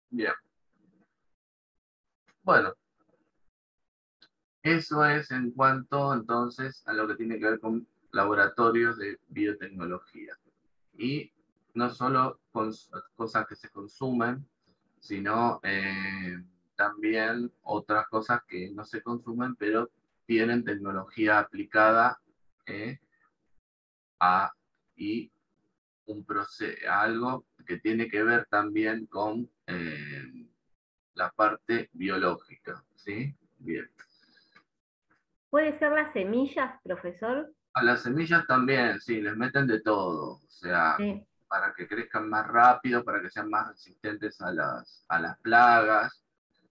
Bien. Bueno, eso es en cuanto entonces a lo que tiene que ver con laboratorios de biotecnología. Y no solo cosas que se consumen, sino también otras cosas que no se consumen, pero tienen tecnología aplicada eh, a, y algo que tiene que ver también con la parte biológica. ¿Sí? Bien. ¿Puede ser las semillas, profesor? A las semillas también, sí, les meten de todo, o sea, Sí. para que crezcan más rápido, para que sean más resistentes a las plagas.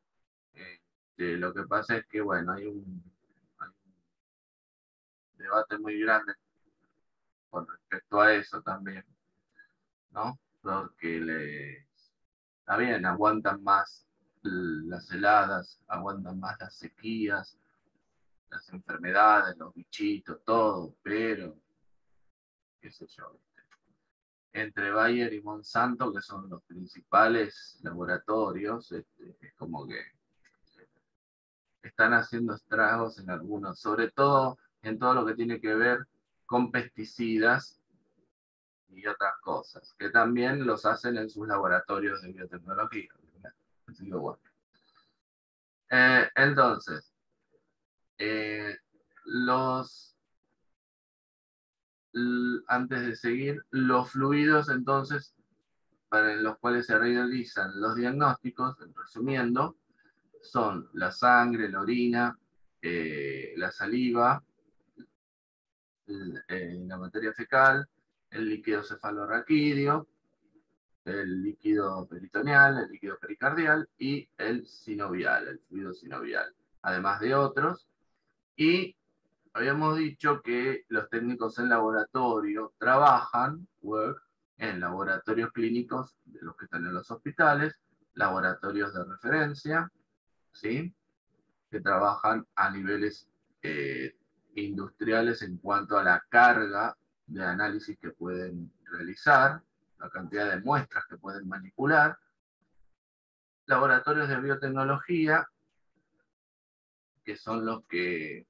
Lo que pasa es que, bueno, hay un debate muy grande con respecto a eso también, ¿no? Porque está bien, aguantan más las heladas, aguantan más las sequías, las enfermedades, los bichitos, todo, pero, qué sé yo, entre Bayer y Monsanto, que son los principales laboratorios, es como que están haciendo estragos en algunos, sobre todo en todo lo que tiene que ver con pesticidas y otras cosas, que también los hacen en sus laboratorios de biotecnología. Así que bueno. Entonces, eh, los, antes de seguir, los fluidos entonces para los cuales se realizan los diagnósticos, resumiendo, son la sangre, la orina, la saliva, la materia fecal, el líquido cefalorraquídeo, el líquido peritoneal, el líquido pericardial y el sinovial, el fluido sinovial, además de otros. Y habíamos dicho que los técnicos en laboratorio trabajan, en laboratorios clínicos de los que están en los hospitales, laboratorios de referencia, ¿sí? Que trabajan a niveles eh, industriales en cuanto a la carga de análisis que pueden realizar, la cantidad de muestras que pueden manipular, laboratorios de biotecnología, que son los que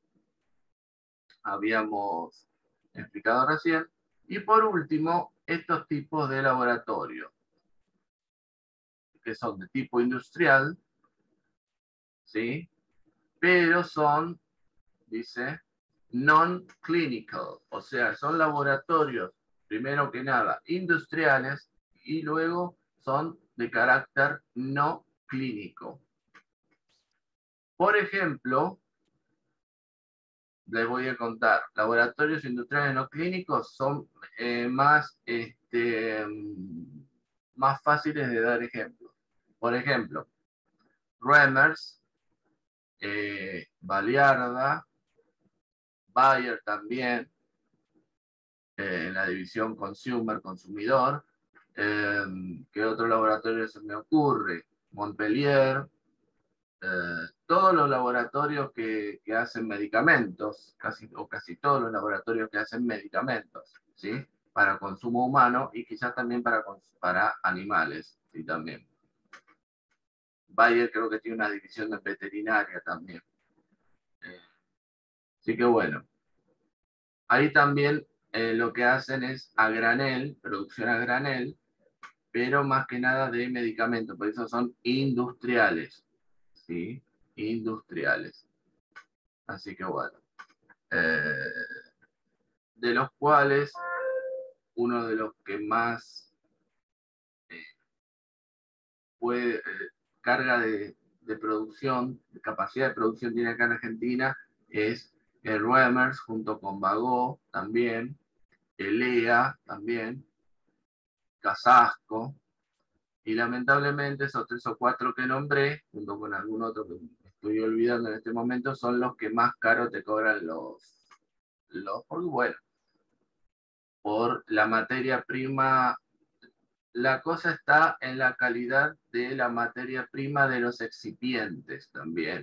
habíamos explicado recién, y por último, estos tipos de laboratorio, que son de tipo industrial, ¿sí? Pero son, dice, non-clinical, o sea, son laboratorios, primero que nada, industriales y luego son de carácter no clínico. Por ejemplo, les voy a contar, laboratorios industriales no clínicos son más fáciles de dar ejemplos. Por ejemplo, Remers, Baliarda, Bayer también, en la división Consumer, consumidor. ¿Qué otro laboratorio se me ocurre? Montpellier, todos los laboratorios que hacen medicamentos, casi todos los laboratorios que hacen medicamentos, ¿sí? Para consumo humano y quizás también para animales, ¿sí? También. Bayer creo que tiene una división de veterinaria también. Así que bueno, ahí también lo que hacen es a granel, producción a granel, pero más que nada de medicamentos, por eso son industriales, ¿sí? Industriales. Así que bueno, eh, de los cuales uno de los que más eh, puede, carga de producción, de capacidad de producción tiene acá en Argentina, es el Remers junto con Bagó también, Elea también, Casasco, y lamentablemente esos 3 o 4 que nombré, junto con algún otro que me estoy olvidando en este momento, son los que más caro te cobran porque bueno, por la materia prima, la cosa está en la calidad de la materia prima de los excipientes también,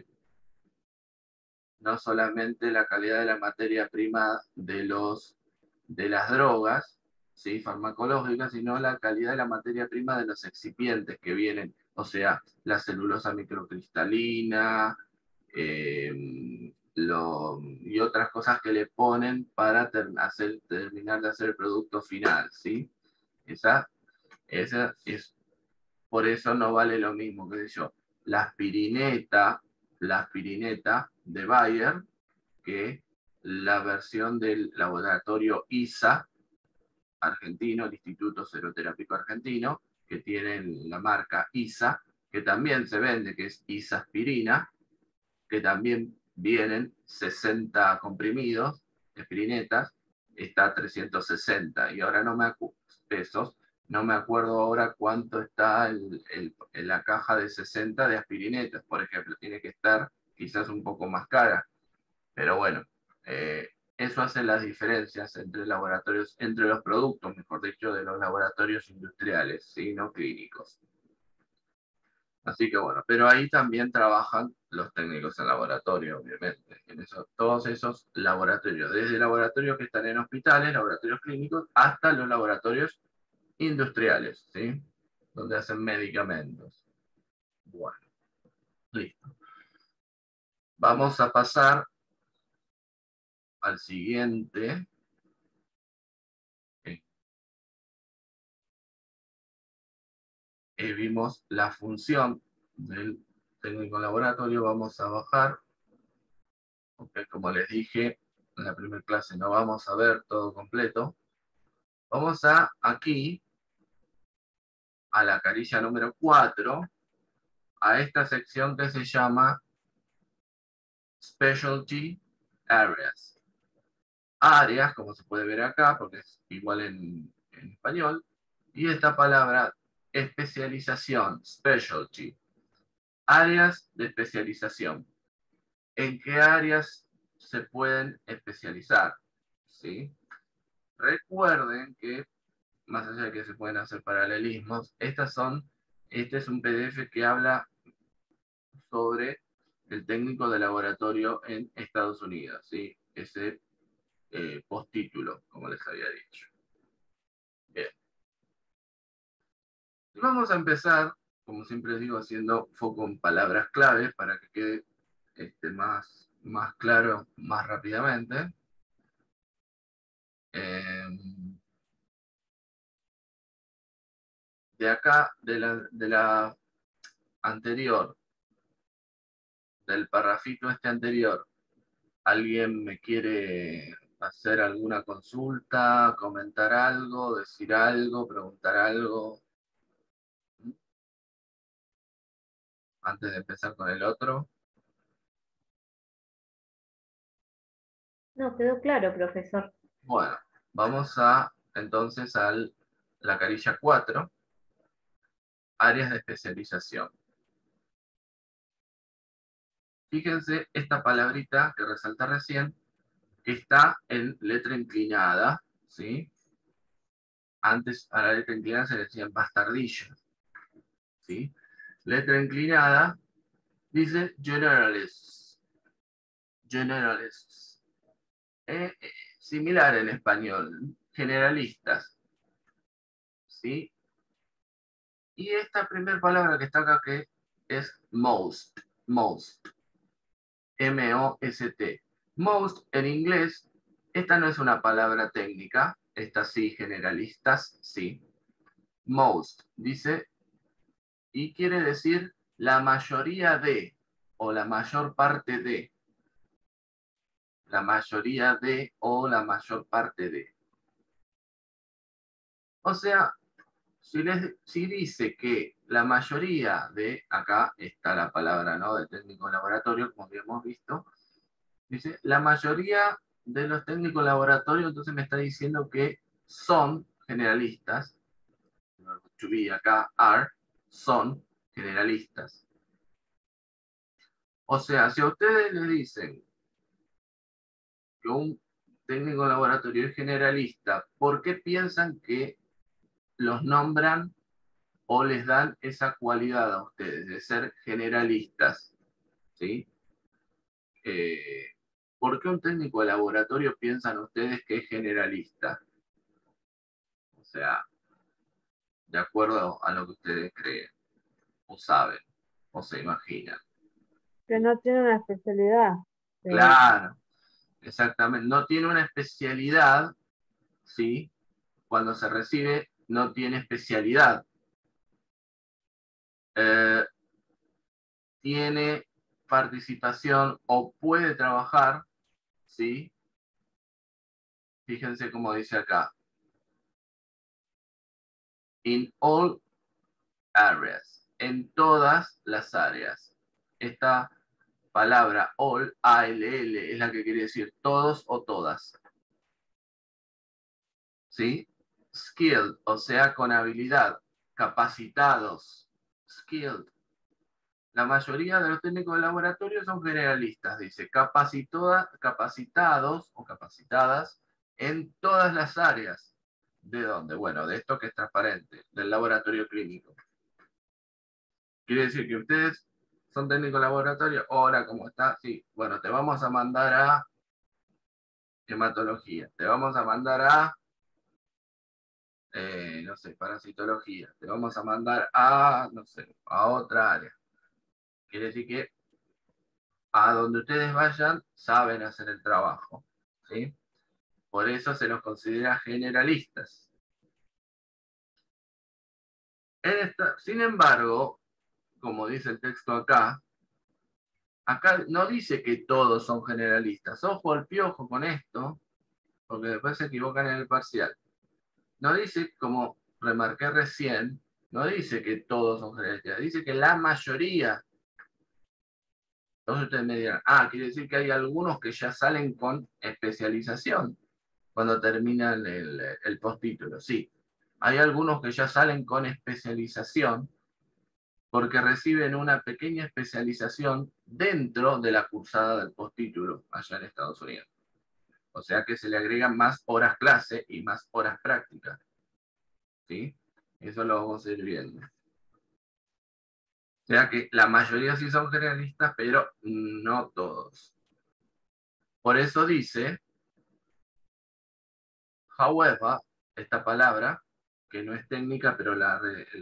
no solamente la calidad de la materia prima de las drogas, ¿sí? Farmacológicas, sino la calidad de la materia prima de los excipientes que vienen O sea, la celulosa microcristalina, y otras cosas que le ponen para terminar de hacer el producto final, ¿sí? Esa es, por eso no vale lo mismo, qué sé yo, la aspirineta de Bayer, que la versión del laboratorio ISA argentino, el Instituto Seroterápico Argentino, que tiene la marca ISA, que también se vende, que es Isaspirina, que también vienen 60 comprimidos, aspirinetas, está a 360, y ahora no me pesos, no me acuerdo ahora cuánto está en la caja de 60 de aspirinetas, por ejemplo, tiene que estar quizás un poco más cara, pero bueno, eh, eso hace las diferencias entre laboratorios, entre los productos, mejor dicho, de los laboratorios industriales, ¿sí? No clínicos. Así que bueno, pero ahí también trabajan los técnicos en laboratorio, obviamente. En eso, todos esos laboratorios, desde laboratorios que están en hospitales, laboratorios clínicos, hasta los laboratorios industriales, ¿sí? Donde hacen medicamentos. Bueno, listo. Vamos a pasar al siguiente. Vimos la función del técnico en laboratorio. Vamos a bajar, porque como les dije en la primera clase no vamos a ver todo completo. Vamos aquí, a la carilla número 4, a esta sección que se llama Specialty Areas. Áreas, como se puede ver acá, porque es igual en español, y esta palabra especialización, specialty, áreas de especialización. ¿En qué áreas se pueden especializar? ¿Sí? Recuerden que, más allá de que se pueden hacer paralelismos, este es un PDF que habla sobre el técnico de laboratorio en Estados Unidos, ¿sí? Ese postítulo, como les había dicho. Bien. Y vamos a empezar, como siempre digo, haciendo foco en palabras claves para que quede más claro más rápidamente. De acá, de la anterior, del parrafito este anterior, ¿alguien me quiere hacer alguna consulta, comentar algo, decir algo, preguntar algo? Antes de empezar con el otro. No, quedó claro, profesor. Bueno, vamos entonces a la carilla 4, áreas de especialización. Fíjense esta palabrita que resalta recién, que está en letra inclinada, ¿sí? Antes a la letra inclinada se le decían bastardillas, ¿sí? Letra inclinada dice generalists. Generalists. Similar en español, generalistas, ¿sí? Y esta primera palabra que está acá que es most, most, M-O-S-T. Most en inglés, esta no es una palabra técnica, esta sí, generalistas, sí. Most, dice, y quiere decir la mayoría de, o la mayor parte de. La mayoría de, o la mayor parte de. O sea, si dice que la mayoría de, acá está la palabra, ¿no? De técnico laboratorio, como habíamos visto, dice, la mayoría de los técnicos laboratorio, entonces me está diciendo que son generalistas, to be acá, are, son generalistas. O sea, si a ustedes les dicen que un técnico laboratorio es generalista, ¿por qué piensan que los nombran o les dan esa cualidad a ustedes de ser generalistas? ¿Sí? Eh, ¿Por qué un técnico de laboratorio piensan ustedes que es generalista? O sea, de acuerdo a lo que ustedes creen. o saben, o se imaginan. Que no tiene una especialidad. Claro, exactamente. No tiene una especialidad, ¿sí? Cuando se recibe, no tiene especialidad. Tiene participación o puede trabajar, ¿sí? Fíjense cómo dice acá. In all areas. En todas las áreas. Esta palabra all, A-L-L, es la que quiere decir todos o todas. ¿Sí? Skilled, o sea, con habilidad. Capacitados. Skilled. La mayoría de los técnicos de laboratorio son generalistas, dice, capacitados o capacitadas en todas las áreas. ¿De dónde? Bueno, de esto que es transparente, del laboratorio clínico. Quiere decir que ustedes son técnicos de laboratorio, hola, ¿cómo está? Sí, bueno, te vamos a mandar a hematología, te vamos a mandar a, no sé, parasitología, te vamos a mandar a, no sé, a otra área. Quiere decir que a donde ustedes vayan, saben hacer el trabajo, ¿sí? Por eso se los considera generalistas. Sin embargo, como dice el texto acá no dice que todos son generalistas. Ojo al piojo con esto, porque después se equivocan en el parcial. No dice, como remarqué recién, no dice que todos son generalistas, dice que la mayoría. Entonces ustedes me dirán, quiere decir que hay algunos que ya salen con especialización cuando terminan el postítulo. Sí, hay algunos que ya salen con especialización porque reciben una pequeña especialización dentro de la cursada del postítulo allá en Estados Unidos. O sea que se le agregan más horas clase y más horas prácticas. ¿Sí? Eso lo vamos a ir viendo. O sea que la mayoría sí son generalistas, pero no todos. Por eso dice, however, esta palabra, que no es técnica, pero la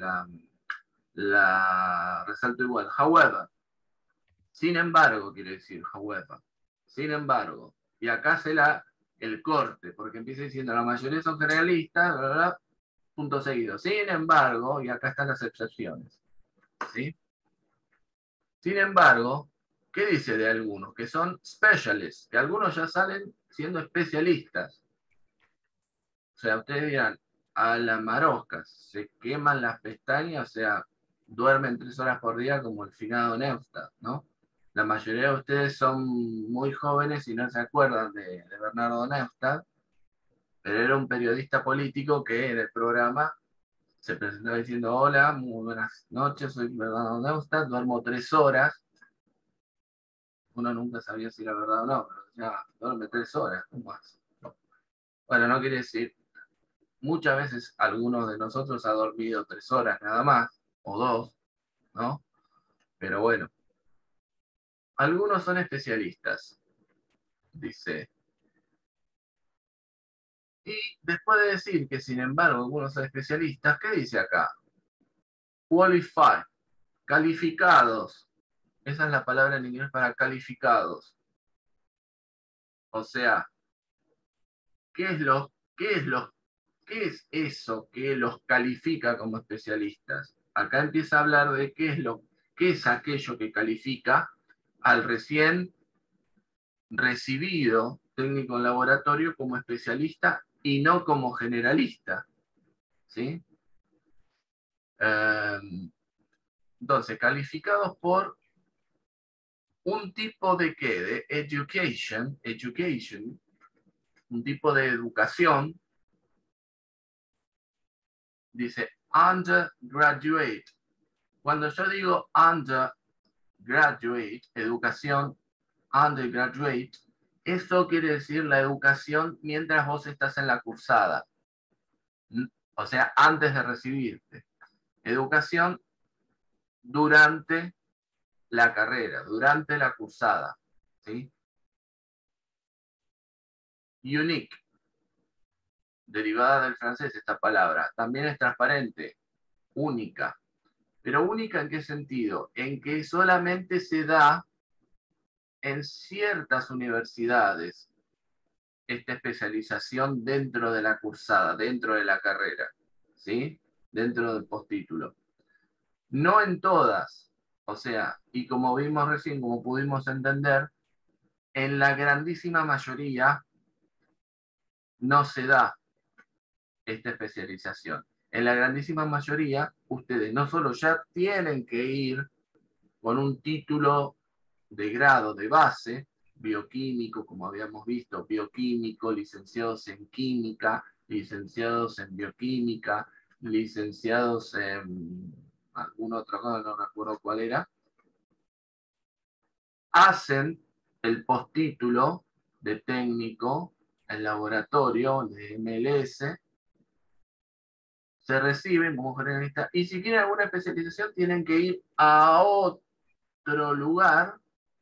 resalto igual. However, sin embargo, quiere decir, however. Sin embargo, y acá se el corte, porque empieza diciendo la mayoría son generalistas, bla, bla, bla, punto seguido. Sin embargo, y acá están las excepciones. ¿Sí? Sin embargo, ¿qué dice de algunos? Que son specialists, que algunos ya salen siendo especialistas. O sea, ustedes dirán, a las maroscas, se queman las pestañas, o sea, duermen 3 horas por día como el finado Neustadt, ¿no? La mayoría de ustedes son muy jóvenes y no se acuerdan de Bernardo Neustadt, pero era un periodista político que en el programa se presentaba diciendo, hola, muy buenas noches, soy Bernardo Neustadt, duermo 3 horas. Uno nunca sabía si era verdad o no, pero ya duerme 3 horas, ¿cómo más? Bueno, no quiere decir, muchas veces algunos de nosotros ha dormido 3 horas nada más, o 2, ¿no? Pero bueno, algunos son especialistas, dice. Y después de decir que, sin embargo, algunos son especialistas, ¿qué dice acá? Qualified, calificados. Esa es la palabra en inglés para calificados. O sea, ¿qué es eso que los califica como especialistas? Acá empieza a hablar de qué es aquello que califica al recién recibido técnico en laboratorio como especialista y no como generalista. ¿Sí? Entonces, calificados por un tipo de qué, de education, un tipo de educación, dice undergraduate. Cuando yo digo undergraduate, educación undergraduate, eso quiere decir la educación mientras vos estás en la cursada. O sea, antes de recibirte. Educación durante la carrera, durante la cursada. ¿Sí? Unique, derivada del francés esta palabra, también es transparente, única. Pero única ¿en qué sentido? En que solamente se da en ciertas universidades esta especialización dentro de la cursada, dentro de la carrera, ¿sí? Dentro del postítulo. No en todas, o sea, y como vimos recién, como pudimos entender, en la grandísima mayoría no se da esta especialización. En la grandísima mayoría, ustedes no solo ya tienen que ir con un título de grado de base, bioquímico, como habíamos visto, bioquímico, licenciados en química, licenciados en bioquímica, licenciados en algún otro, no recuerdo cuál era, hacen el postítulo de técnico en laboratorio de MLS, se reciben como generalistas y si quieren alguna especialización tienen que ir a otro lugar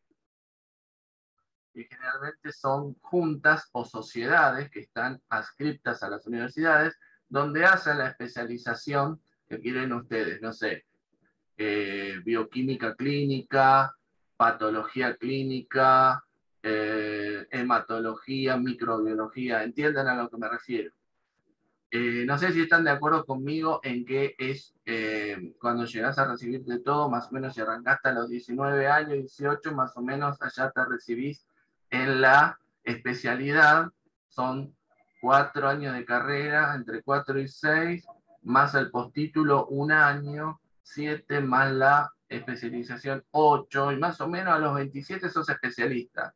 que generalmente son juntas o sociedades que están adscritas a las universidades donde hacen la especialización que quieren ustedes, no sé, bioquímica clínica, patología clínica, hematología, microbiología, entienden a lo que me refiero. No sé si están de acuerdo conmigo en que es cuando llegas a recibirte todo, más o menos si arrancaste a los 19 años, 18, más o menos allá te recibís en la especialidad, son 4 años de carrera, entre 4 y 6, más el postítulo 1 año, 7 más la especialización 8, y más o menos a los 27 sos especialista.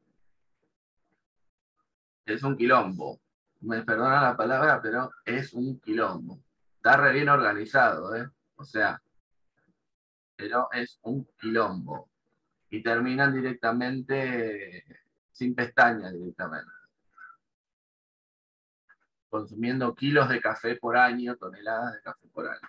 Es un quilombo. Me perdona la palabra, pero es un quilombo. Está re bien organizado, ¿eh? O sea, pero es un quilombo. Y terminan directamente sin pestañas directamente. Consumiendo kilos de café por año, toneladas de café por año.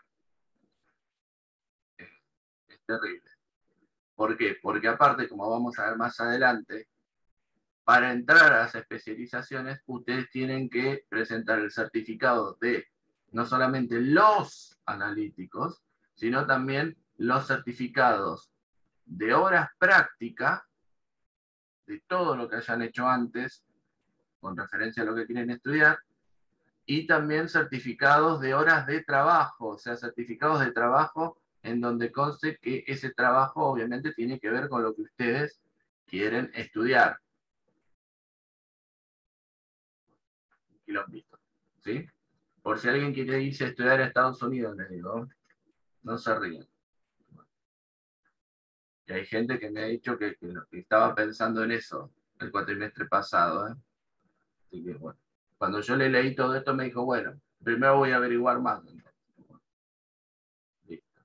Es terrible. ¿Por qué? Porque aparte, como vamos a ver más adelante, para entrar a las especializaciones, ustedes tienen que presentar el certificado de no solamente los analíticos, sino también los certificados de horas prácticas, de todo lo que hayan hecho antes, con referencia a lo que quieren estudiar, y también certificados de horas de trabajo, o sea, certificados de trabajo en donde conste que ese trabajo obviamente tiene que ver con lo que ustedes quieren estudiar. Y lo han visto, ¿sí? Por si alguien quiere irse a estudiar a Estados Unidos, les digo, no se ríen. Y hay gente que me ha dicho que estaba pensando en eso el cuatrimestre pasado. Así que bueno, cuando yo le leí todo esto me dijo, bueno, primero voy a averiguar más. Listo.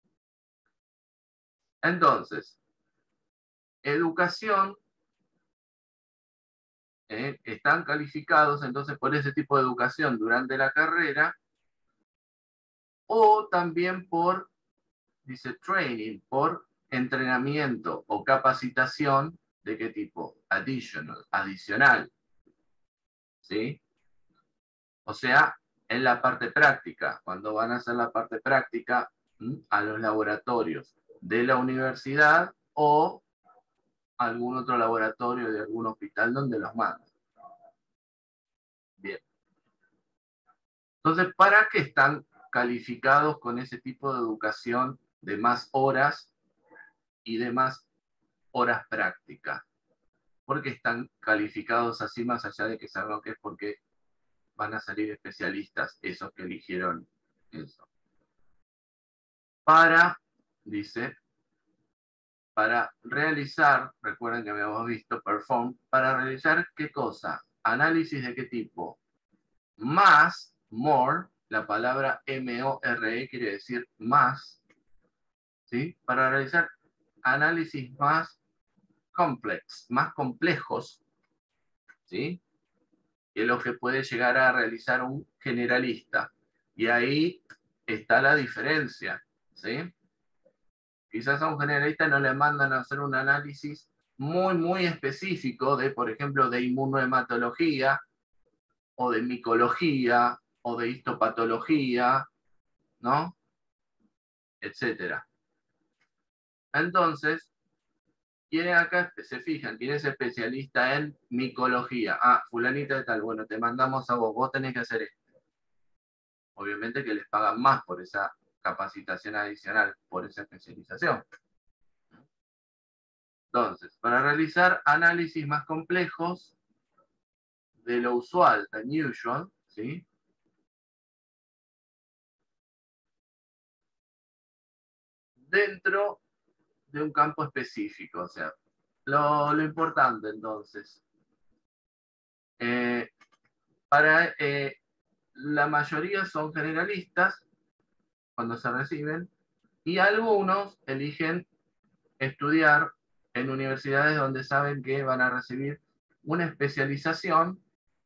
Entonces, educación, están calificados entonces por ese tipo de educación durante la carrera o también por, dice, training, por entrenamiento o capacitación. ¿De qué tipo? Additional, adicional. ¿Sí? O sea, en la parte práctica, cuando van a hacer la parte práctica a los laboratorios de la universidad o algún otro laboratorio de algún hospital donde los mandan. Bien. Entonces, ¿para qué están calificados con ese tipo de educación de más horas y de más horas prácticas? Porque están calificados así, más allá de que sabemos que es porque van a salir especialistas, esos que eligieron eso. Para, dice, para realizar, recuerden que habíamos visto perform, para realizar qué cosa, análisis de qué tipo, más, more, la palabra M-O-R-E quiere decir más, ¿sí? Para realizar análisis más complex, más complejos, ¿sí? Que lo que puede llegar a realizar un generalista. Y ahí está la diferencia, ¿sí? Quizás a un generalista no le mandan a hacer un análisis muy específico de, por ejemplo, de inmunohematología, o de micología, o de histopatología, ¿no? Etcétera. Entonces, ¿quién acá se fijan? ¿Quién es especialista en micología? Ah, fulanita de tal. Bueno, te mandamos a vos. Vos tenés que hacer esto. Obviamente que les pagan más por esa capacitación adicional, por esa especialización. Entonces, para realizar análisis más complejos de lo usual, the unusual, ¿sí? Dentro de un campo específico. O sea, lo importante entonces, para la mayoría son generalistas cuando se reciben y algunos eligen estudiar en universidades donde saben que van a recibir una especialización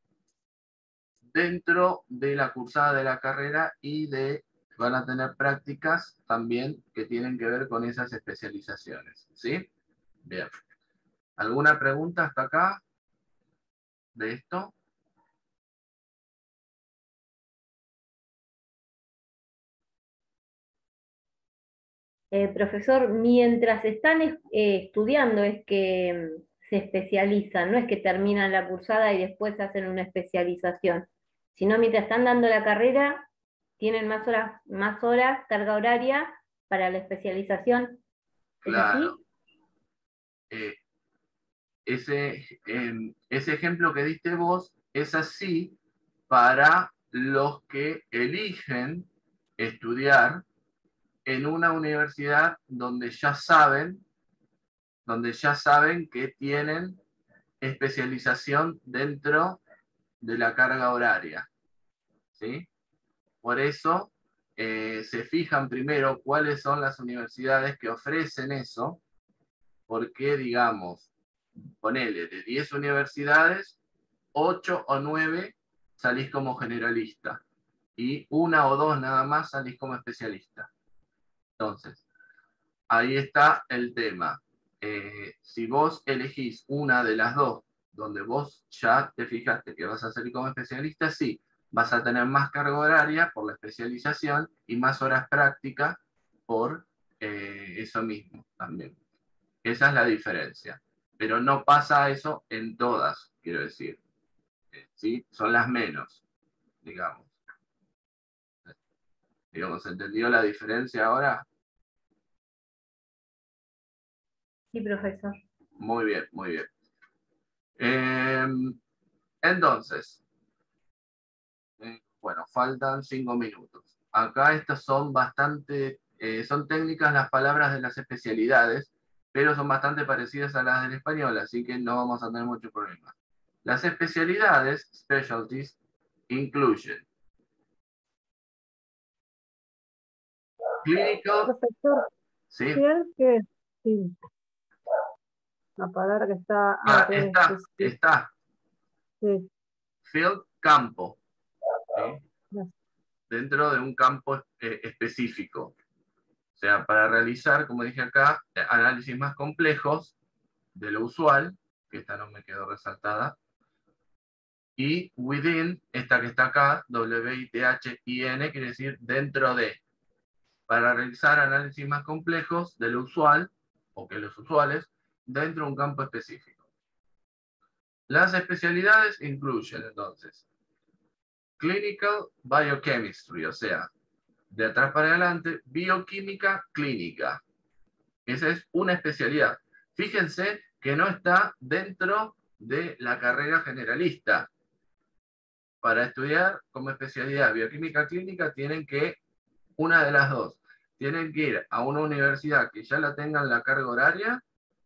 dentro de la cursada de la carrera y van a tener prácticas también que tienen que ver con esas especializaciones. ¿Sí? Bien. ¿Alguna pregunta hasta acá de esto? Profesor, mientras están estudiando es que se especializan, no es que terminan la cursada y después hacen una especialización, sino mientras están dando la carrera, tienen más horas, carga horaria para la especialización. ¿Es Claro. así? Ese ejemplo que diste vos es así para los que eligen estudiar en una universidad donde ya saben que tienen especialización dentro de la carga horaria. ¿Sí? Por eso se fijan primero cuáles son las universidades que ofrecen eso, porque digamos, ponele, de 10 universidades, 8 o 9 salís como generalista y una o dos nada más salís como especialista. Entonces, ahí está el tema. Si vos elegís una de las dos, donde vos ya te fijaste que vas a salir como especialista, sí, vas a tener más carga horaria por la especialización y más horas prácticas por eso mismo también. Esa es la diferencia. Pero no pasa eso en todas, quiero decir. ¿Sí? Son las menos, digamos. Digamos, ¿entendió la diferencia ahora? Sí, profesor. Muy bien, muy bien. Entonces, bueno, faltan 5 minutos. Acá estas son son técnicas las palabras de las especialidades, pero son bastante parecidas a las del español, así que no vamos a tener mucho problema. Las especialidades, specialties, incluyen clinical, Profesor, ¿sí? fiel que sí, la palabra que está Ah, antes de está, sí, field, campo, ¿sí? ya. Dentro de un campo específico. O sea, para realizar, como dije acá, análisis más complejos de lo usual, que esta no me quedó resaltada, y within, esta que está acá, W-I-T-H-I-N, quiere decir dentro de, para realizar análisis más complejos de lo usual, o que los usuales, dentro de un campo específico. Las especialidades incluyen, entonces, Clinical Biochemistry, o sea, de atrás para adelante, bioquímica clínica. Esa es una especialidad. Fíjense que no está dentro de la carrera generalista. Para estudiar como especialidad bioquímica clínica tienen que, una de las dos, tienen que ir a una universidad que ya la tengan la carga horaria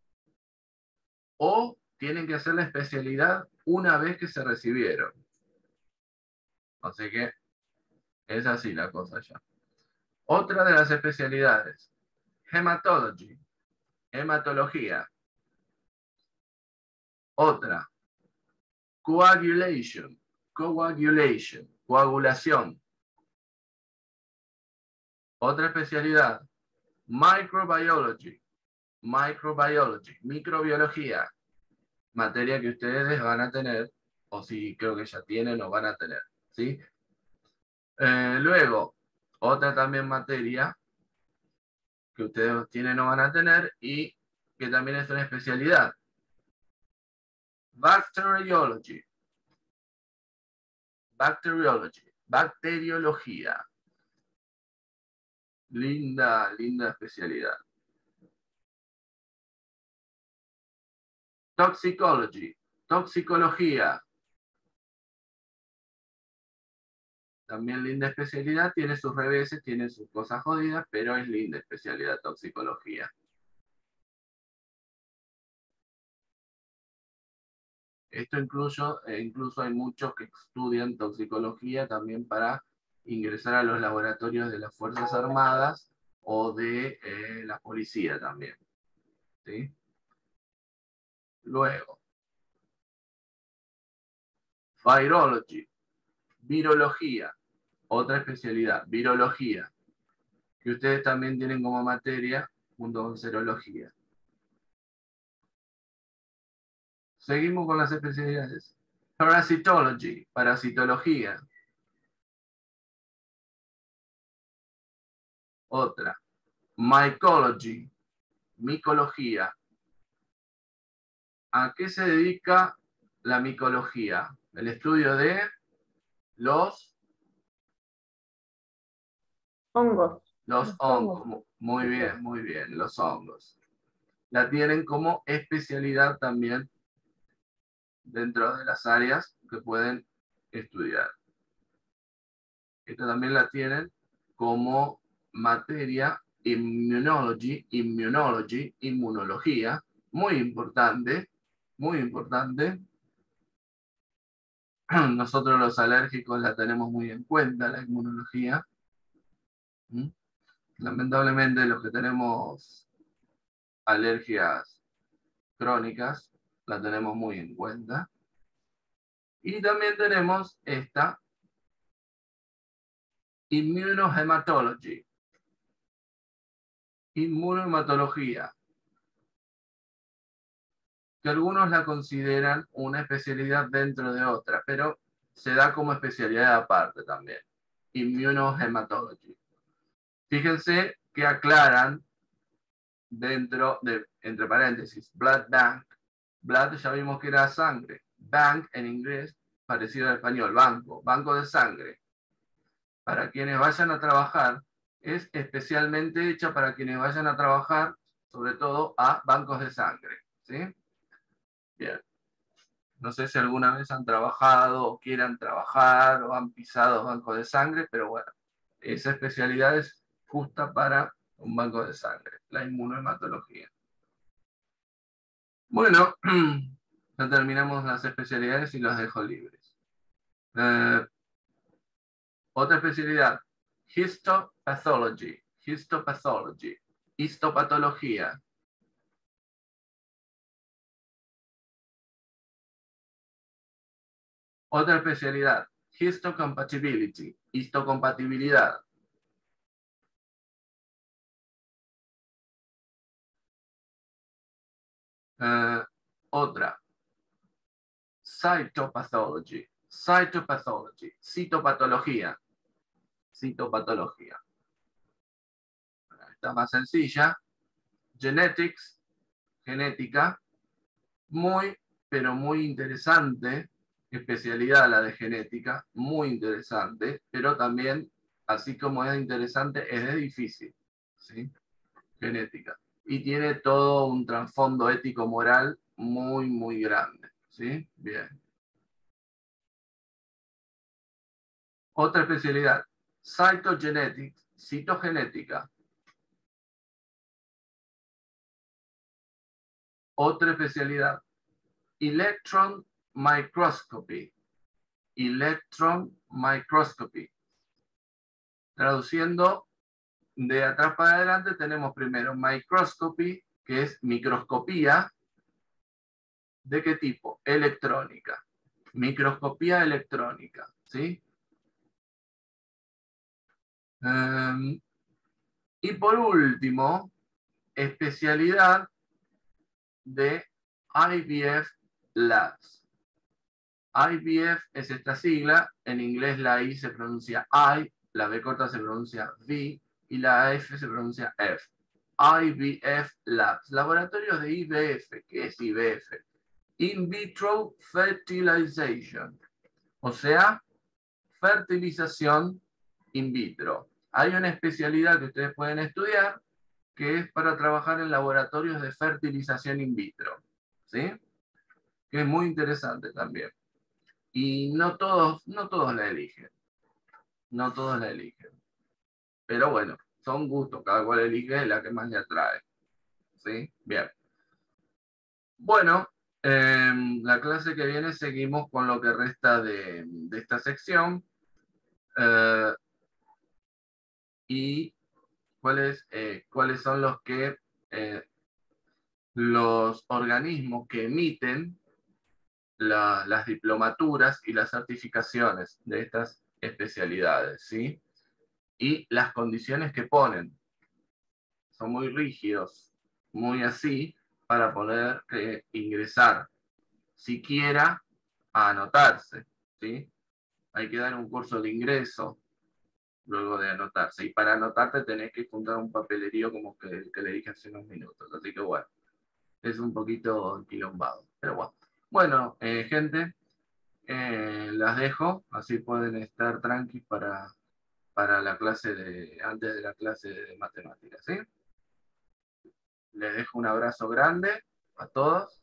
o tienen que hacer la especialidad una vez que se recibieron. Así que es así la cosa ya. Otra de las especialidades, hematology, hematología. Otra, coagulation, coagulación. Otra especialidad, microbiology, microbiología, materia que ustedes van a tener, o si creo que ya tienen o van a tener, ¿sí? Luego, otra también materia, que ustedes tienen o van a tener y que también es una especialidad. Bacteriology. Bacteriología. Linda, linda especialidad. Toxicology. Toxicología. También linda especialidad, tiene sus reveses, tiene sus cosas jodidas, pero es linda especialidad, toxicología. Esto incluso hay muchos que estudian toxicología también para ingresar a los laboratorios de las Fuerzas Armadas o de la policía también. ¿Sí? Luego, virology, virología, otra especialidad, virología, que ustedes también tienen como materia junto con serología. Seguimos con las especialidades. Parasitology, parasitología. Otra. Mycology, micología. ¿A qué se dedica la micología? El estudio de los Hongos. Los hongos. Muy bien, los hongos. La tienen como especialidad también dentro de las áreas que pueden estudiar. Esta también la tienen como materia inmunología, muy importante, muy importante. Nosotros los alérgicos la tenemos muy en cuenta, la inmunología. Lamentablemente los que tenemos alergias crónicas la tenemos muy en cuenta. Y también tenemos esta immunohematology, inmunohematología, que algunos la consideran una especialidad dentro de otra, pero se da como especialidad aparte también, immunohematology. Fíjense que aclaran dentro de, entre paréntesis, blood bank. Blood ya vimos que era sangre. Bank en inglés, parecido al español, banco, banco de sangre. Para quienes vayan a trabajar, es especialmente hecha para quienes vayan a trabajar, sobre todo a bancos de sangre. ¿Sí? Bien. No sé si alguna vez han trabajado o quieran trabajar o han pisado bancos de sangre, pero bueno, esa especialidad es justa para un banco de sangre, la inmunohematología. Bueno, ya terminamos las especialidades y los dejo libres. Otra especialidad, histopathology, histopatología. Otra especialidad, histocompatibility, histocompatibilidad. Otra, cytopathology, citopatología. Esta más sencilla, genetics, genética, muy, pero muy interesante, especialidad la de genética, muy interesante, pero también, así como es interesante, es de difícil, ¿sí? Genética. Y tiene todo un trasfondo ético-moral muy, muy grande, ¿sí? Bien. Otra especialidad, cytogenetics, citogenética. Otra especialidad, electron microscopy. Electron microscopy. Traduciendo de atrás para adelante, tenemos primero microscopy, que es microscopía. ¿De qué tipo? Electrónica. Microscopía electrónica, ¿sí? Y por último, especialidad de IVF Labs. IVF es esta sigla, en inglés la I se pronuncia I, la B corta se pronuncia V y la F se pronuncia F. IVF Labs, laboratorios de IVF. ¿Qué es IVF? In vitro fertilization, o sea, fertilización in vitro. Hay una especialidad que ustedes pueden estudiar que es para trabajar en laboratorios de fertilización in vitro, ¿sí? Que es muy interesante también. Y no todos la eligen. No todos la eligen. Pero bueno, son gustos, cada cual elige la que más le atrae. ¿Sí? Bien. Bueno, la clase que viene seguimos con lo que resta de esta sección. Y cuáles son los organismos que emiten las diplomaturas y las certificaciones de estas especialidades, ¿sí? Y las condiciones que ponen. Son muy rígidos, muy así, para poder ingresar, siquiera a anotarse, ¿sí? Hay que dar un curso de ingreso luego de anotarse. Y para anotarte tenés que juntar un papelerío como que le dije hace unos minutos. Así que bueno, es un poquito enquilombado. Pero bueno. Bueno, gente, las dejo. Así pueden estar tranquilos para la clase antes de la clase de matemáticas, ¿sí? Les dejo un abrazo grande a todos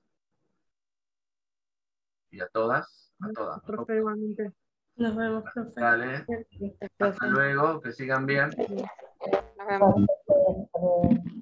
y a todas. A todas. Profe, igualmente. Nos vemos, profe. Dale. Hasta luego. Que sigan bien. Sí. Nos vemos.